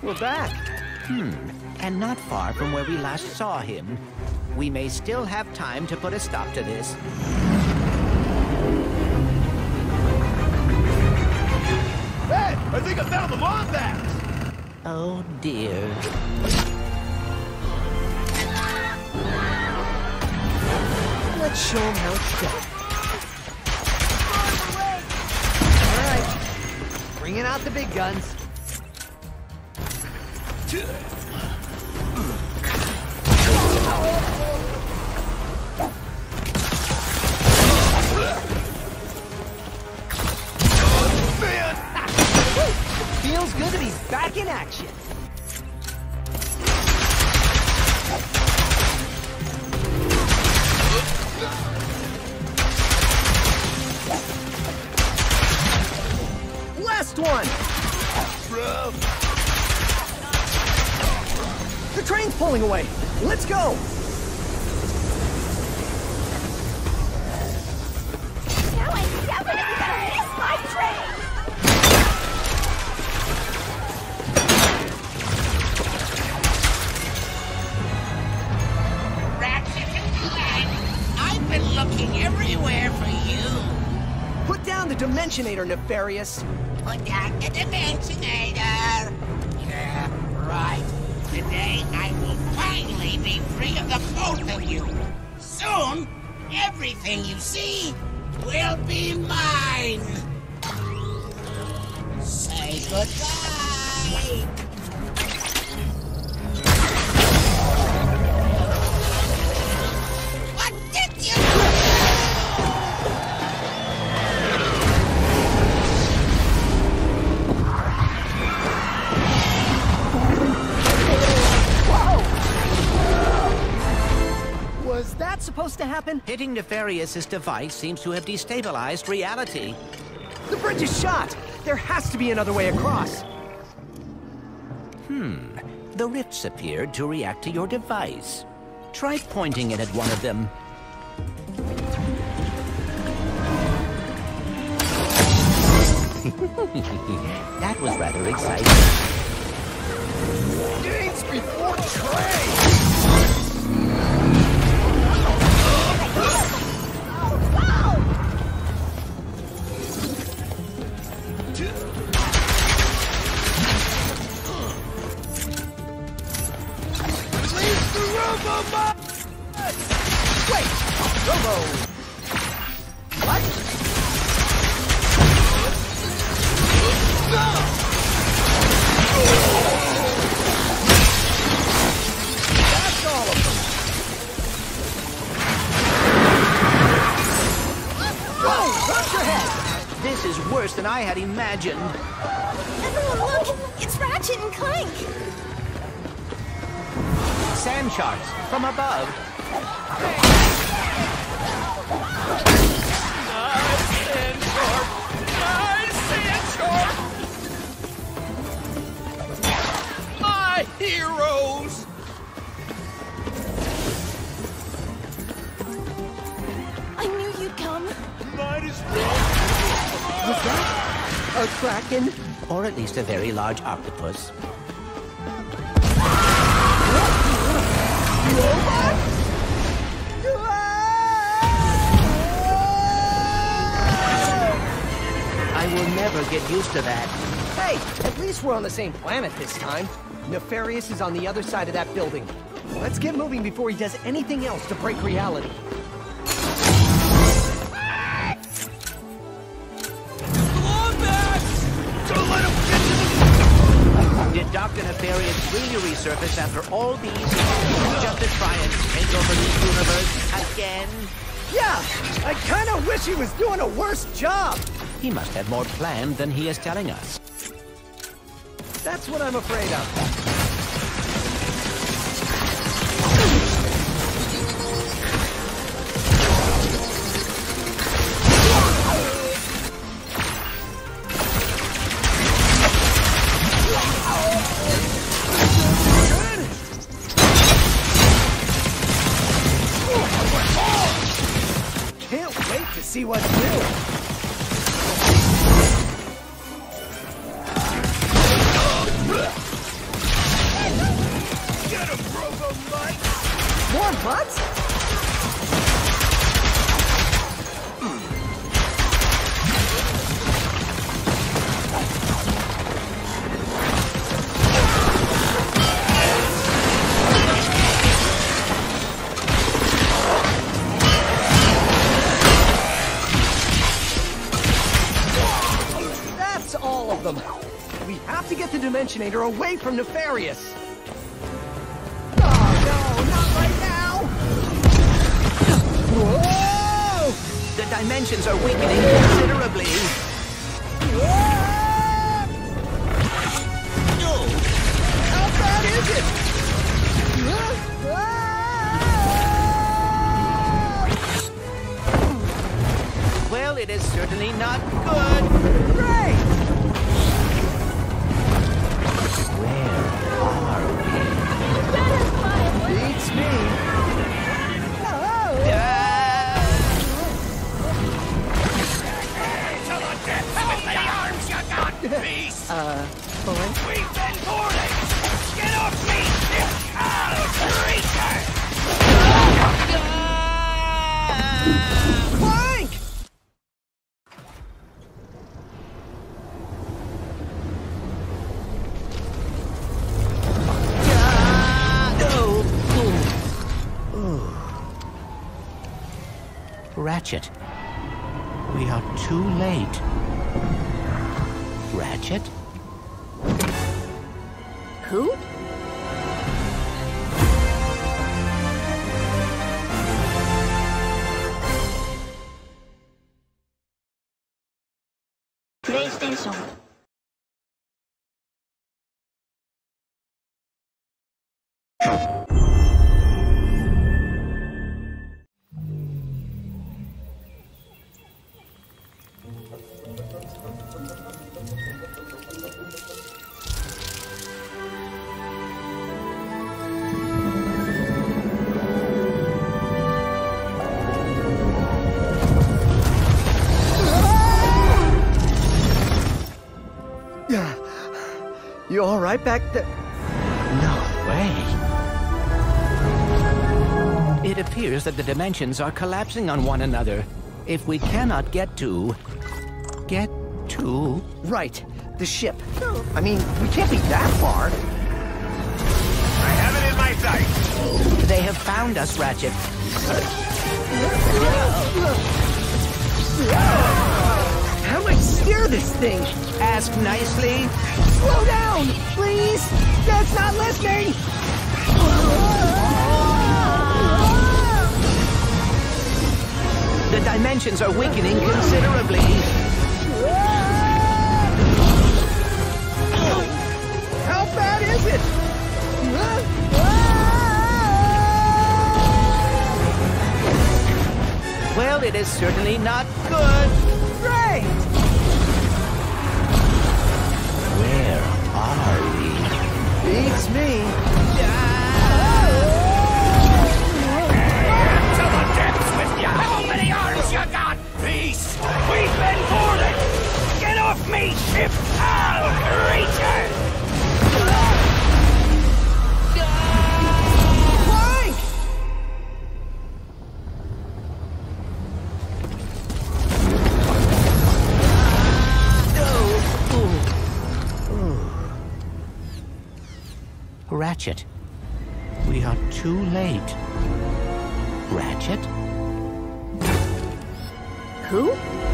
we're back. And not far from where we last saw him. We may still have time to put a stop to this. Hey, I think I found the Mombat! Oh, dear. Let's show him how it's done. All right, bringing out the big guns. Feels good to be back in action. Last one! The train's pulling away. Let's go! Now I'm definitely gonna miss my train! Ratchet and Clank, I've been looking everywhere for you. Put down the Dimensionator, Nefarious. Put down the Dimensionator. Yeah, right. Today I will finally be free of the both of you. Soon, everything you see will be mine. Say goodbye. What did you do? Was that supposed to happen? Hitting Nefarious's device seems to have destabilized reality. The bridge is shot! There has to be another way across. The rifts appeared to react to your device. Try pointing it at one of them. That was rather exciting. Gates before trade! Release the Robo-Bot! Wait! Robo! What? That's all of them! Whoa! Watch your head! This is worse than I had imagined. Everyone look! It's Ratchet and Clank! Sand sharks from above. My heroes! I knew you'd come. Might as well. Was that a kraken? Or at least a very large octopus. I will never get used to that. Hey, at least we're on the same planet this time. Nefarious is on the other side of that building. Let's get moving before he does anything else to break reality. Don't let him get to Did Dr. Nefarious really resurface after all these years just to try and take over the universe again? Yeah, I kind of wish he was doing a worse job. He must have more planned than he is telling us. That's what I'm afraid of. Can't wait to see what's new. What? That's all of them. We have to get the Dimensionator away from Nefarious. Oh, no, not right now! Whoa! The dimensions are weakening considerably. How bad is it? Well, it is certainly not good. Great! Where are we? Beats me. To the depths with the arms you got, beast! Boy? We've been boarded! Get off me, you foul creature! Clank! Ratchet. We are too late. Ratchet? Who? PlayStation. You all right back there? No way. It appears that the dimensions are collapsing on one another. If we cannot get to... Right, the ship. I mean, we can't be that far. I have it in my sights! They have found us, Ratchet. How do I steer this thing? Ask nicely. Slow down, please! Dad's not listening! The dimensions are weakening considerably. How bad is it? Well, it is certainly not good. Great! Where are we? Beats me. To the depths with you! How many arms you got, beast? We've been boarded! Get off me, ship foul creature! Clank! Ratchet. We are too late. Ratchet? Who?